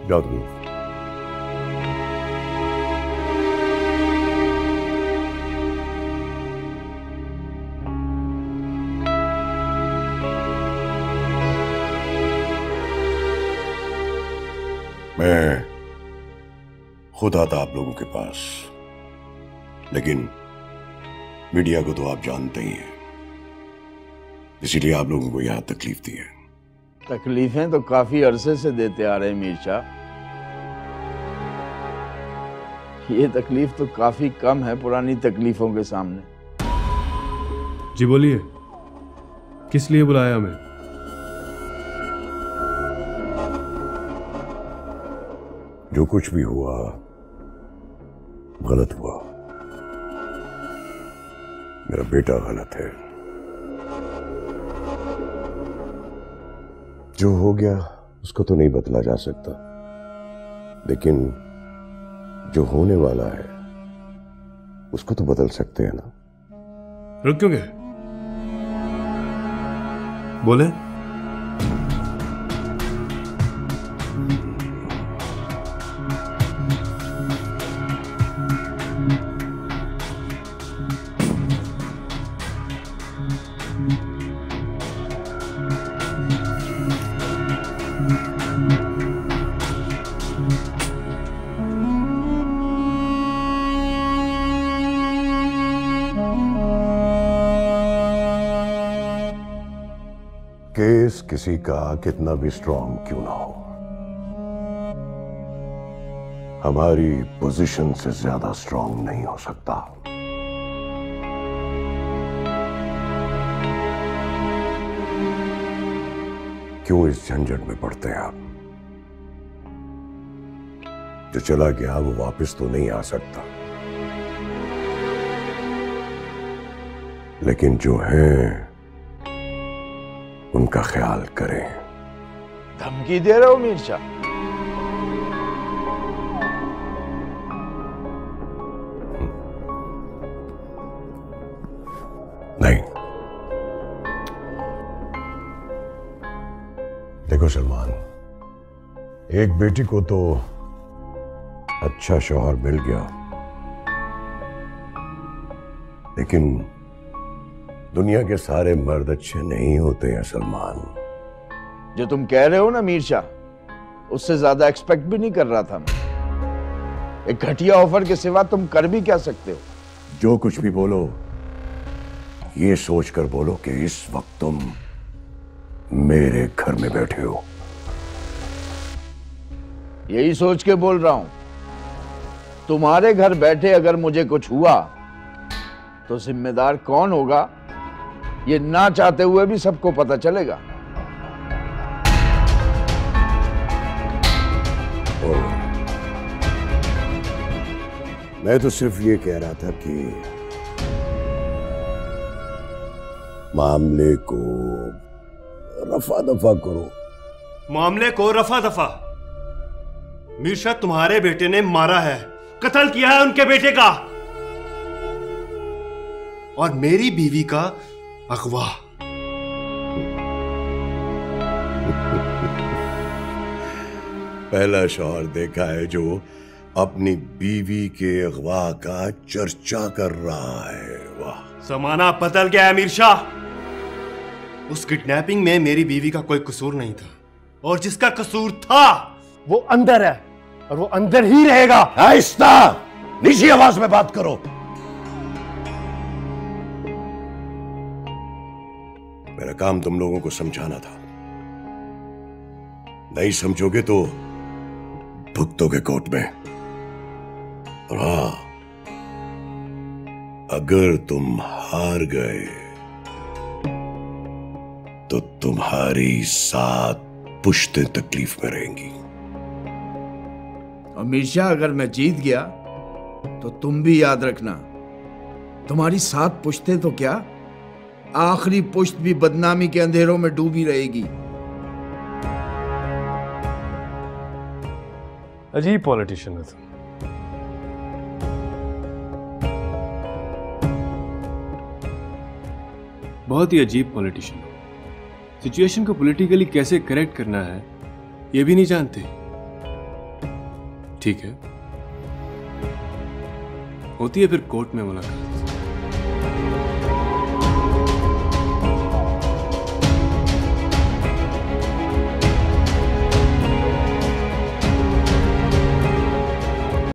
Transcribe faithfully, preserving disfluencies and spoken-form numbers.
जाओ तुम। मैं खुद आता आप लोगों के पास, लेकिन मीडिया को तो आप जानते ही हैं, इसीलिए आप लोगों को यहां तकलीफ दी है। तकलीफें तो काफी अरसे से देते आ रहे हैं मीर शाह। ये तकलीफ तो काफी कम है पुरानी तकलीफों के सामने। जी बोलिए, किस लिए बुलाया हमें? जो कुछ भी हुआ गलत हुआ। मेरा बेटा गलत है। जो हो गया उसको तो नहीं बदला जा सकता, लेकिन जो होने वाला है उसको तो बदल सकते हैं ना। रुक क्यों गए? बोले। केस किसी का कितना भी स्ट्रांग क्यों ना हो, हमारी पोजीशन से ज्यादा स्ट्रांग नहीं हो सकता। क्यों इस झंझट में पड़ते हैं आप? जो चला गया वो वापस तो नहीं आ सकता, लेकिन जो है उनका ख्याल करें। धमकी दे रहे हो मीर शाह? नहीं, देखो सलमान, एक बेटी को तो अच्छा शौहर मिल गया, लेकिन दुनिया के सारे मर्द अच्छे नहीं होते हैं सलमान। जो तुम कह रहे हो ना मीर शाह, उससे ज्यादा एक्सपेक्ट भी नहीं कर रहा था मैं। एक घटिया ऑफर के सिवा तुम कर भी क्या सकते हो? जो कुछ भी बोलो ये सोचकर बोलो कि इस वक्त तुम मेरे घर में बैठे हो। यही सोच के बोल रहा हूं। तुम्हारे घर बैठे अगर मुझे कुछ हुआ तो जिम्मेदार कौन होगा ये ना चाहते हुए भी सबको पता चलेगा। मैं तो सिर्फ ये कह रहा था कि मामले को रफा दफा करो। मामले को रफा दफा? मीर शाह, तुम्हारे बेटे ने मारा है, कत्ल किया है उनके बेटे का, और मेरी बीवी का अगवा। पहला शौहर देखा है जो अपनी बीवी के अगवा का चर्चा कर रहा है। वाह, जमाना बदल गया है मीर शाह। उस किडनैपिंग में मेरी बीवी का कोई कसूर नहीं था, और जिसका कसूर था वो अंदर है, और वो अंदर ही रहेगा। आहिस्ता, नीची आवाज में बात करो। मेरा काम तुम लोगों को समझाना था, नहीं समझोगे तो भुगतोगे कोर्ट में। और हाँ, अगर तुम हार गए तो तुम्हारी सात पुश्तें तकलीफ में रहेंगी। और मीर शाह, अगर मैं जीत गया तो तुम भी याद रखना, तुम्हारी सात पुश्तें तो क्या, आखिरी पुश्त भी बदनामी के अंधेरों में डूबी रहेगी। अजीब पॉलिटिशियन है तुम। बहुत ही अजीब पॉलिटिशियन हो। सिचुएशन को पॉलिटिकली कैसे करेक्ट करना है ये भी नहीं जानते। ठीक है, होती है फिर कोर्ट में मुलाकात।